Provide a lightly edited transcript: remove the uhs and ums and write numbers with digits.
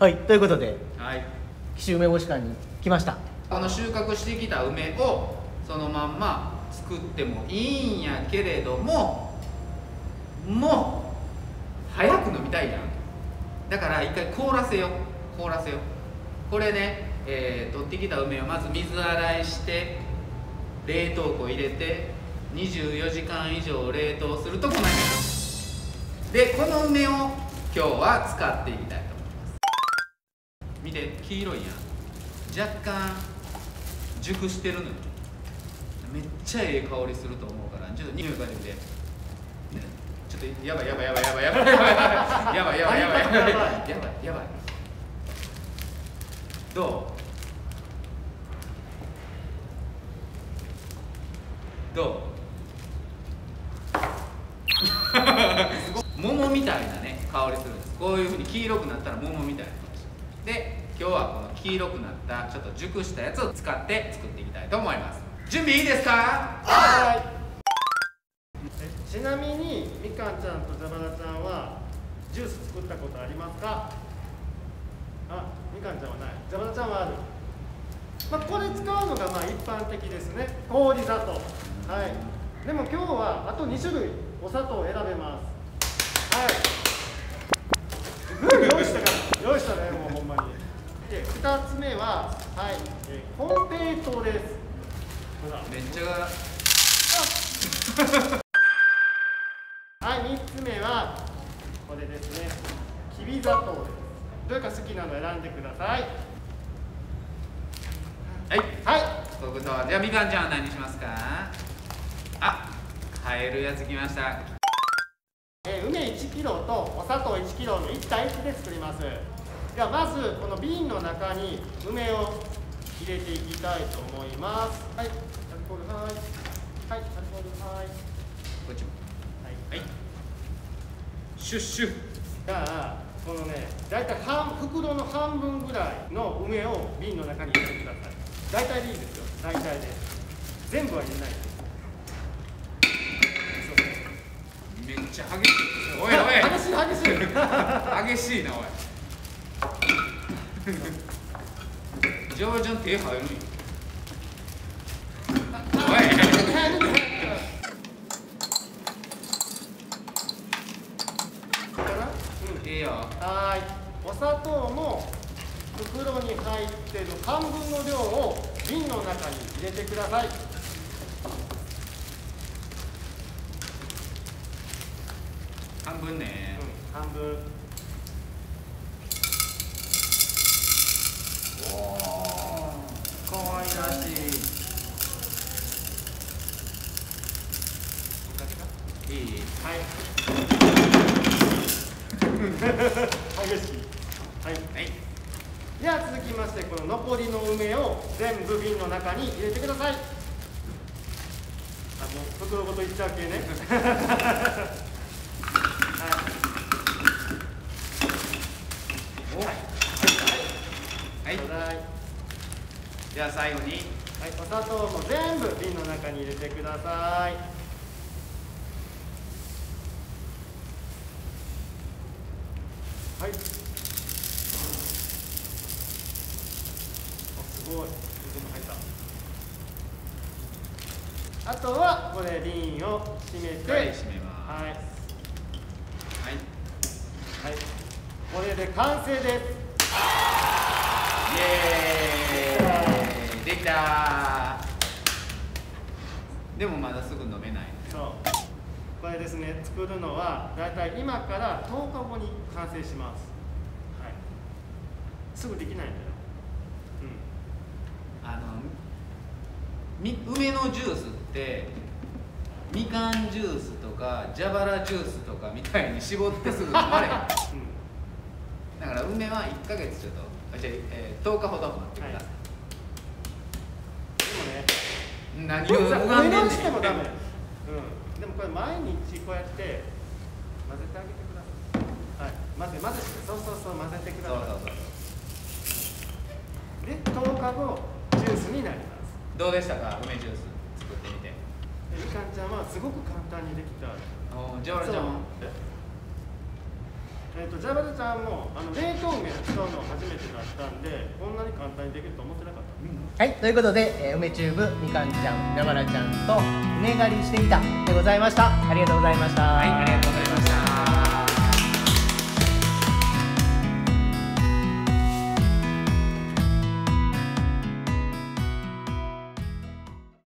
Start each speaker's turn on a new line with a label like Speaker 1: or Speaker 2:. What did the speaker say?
Speaker 1: はい、ということで
Speaker 2: はい、
Speaker 1: 紀州梅干し館に来ました。
Speaker 2: この収穫してきた梅をそのまんま作ってもいいんやけれども、もう早く飲みたいやん。だから一回凍らせよう。これね、取ってきた梅をまず水洗いして冷凍庫入れて24時間以上冷凍するとこないで、この梅を今日は使っていきたいと思います。見て、黄色いやん。若干熟してるのよ。めっちゃええ香りすると思うから、ちょっと匂い嗅いでみて。ちょっとやばい。どう桃みたいなね香りするんです。こういうふうに黄色くなったら桃みたいな香りで、今日はこの黄色くなったちょっと熟したやつを使って作っていきたいと思います。準備いいですか？
Speaker 3: はい。ちなみにみかんちゃんとジャバラちゃんはジュース作ったことありますか？あ、みかんちゃんはない。ジャバラちゃんはある。これ使うのが一般的ですね。氷砂糖。はい。でも今日はあと2種類お砂糖を選べます。はい。用意したね、もうほんまに。で、2つ目は、はい、コンペイトーです。ほら。
Speaker 2: めっちゃ
Speaker 3: はい、3つ目はこれですね。きび砂糖です。どれか好きなの選んでください。
Speaker 2: はい。
Speaker 3: はい。
Speaker 2: そういうことは、じゃあみかんちゃんは何しますか？あ、買えるやつきました。
Speaker 3: 梅1キロとお砂糖1キロの1対1で作ります。ではまずこの瓶の中に梅を入れていきたいと思います。はい、アルコールはい。はい、アルコールはい。
Speaker 2: こっちも。はい。シュッシュッ。
Speaker 3: じゃあこのね、だいたい袋の半分ぐらいの梅を瓶の中に入れてください。大体でいいですよ。大体で。全部は入れないです。
Speaker 2: めっちゃ激しい。おい
Speaker 3: 激しい
Speaker 2: 激しいなおい。ジャバちゃん手入るんや。おい。いいよ。
Speaker 3: はい。お砂糖も袋に入ってる半分の量を瓶の中に入れてください。
Speaker 2: 半分ね。
Speaker 3: 半分。
Speaker 2: おお、可愛らしい。いい。
Speaker 3: はい。激しい。はい。では続きまして、この残りの梅を全部瓶の中に入れてください。もう袋ごといっちゃう系ね。
Speaker 2: じゃあ最後に、
Speaker 3: はい、お砂糖も全部瓶の中に入れてください。はい。すごい。水も入った。あとはこれ瓶を閉めて、
Speaker 2: はい、閉めます。
Speaker 3: はい。
Speaker 2: はい。
Speaker 3: はい。これで完成です。
Speaker 2: イエーイ、できたー。でもまだすぐ飲めない。
Speaker 3: そう。これですね、作るのはだいたい今から10日後に完成します。はい。すぐできないんだよ。
Speaker 2: 梅のジュースってみかんジュースとか蛇腹ジュースとかみたいに絞ってすぐ飲まれへん。だから梅は1ヶ月ちょっと、じゃあ、10日ほど待ってください。でもね、何を拝んでんねん。
Speaker 3: してもダメ。でもこれ毎日こうやって混ぜてあげてください。はい。混ぜて、そう混ぜてください。で、10日後ジュースになります。
Speaker 2: どうでしたか、梅ジュース作ってみて。
Speaker 3: みかんちゃんはすごく簡単にできた。
Speaker 2: ジャバラちゃんも。
Speaker 3: ジャバラちゃんも冷凍梅を使うのを初たんでこんなに簡単にできると思ってなかった。
Speaker 1: はい、ということで、梅チューブみかんちゃん、なばらちゃんと稲刈りしてみたでございました。ありがとうございました。
Speaker 2: はい、ありがとうございました。